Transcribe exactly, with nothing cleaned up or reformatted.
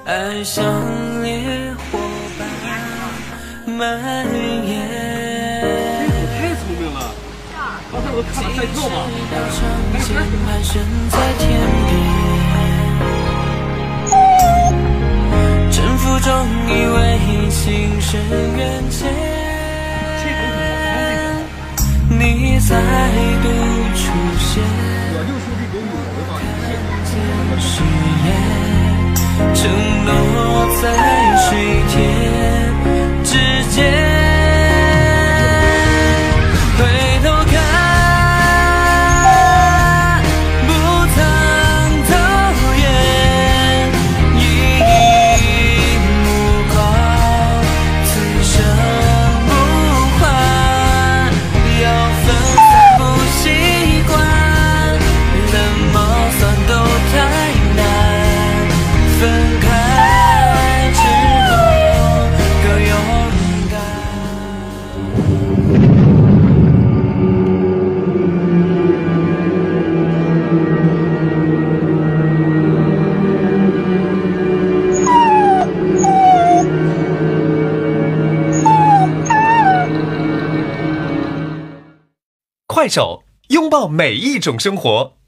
爱像烈火般蔓延。 太聪明了，刚才我看了赛票嘛， 盘旋在天边，征服中以为情深缘浅，你再度出现，看见誓言，承诺在水天之间。回头看，不曾走远，一一目光，此生不换。要分散不习惯，怎么算都太难。分开之后各勇敢。 快手，拥抱每一种生活。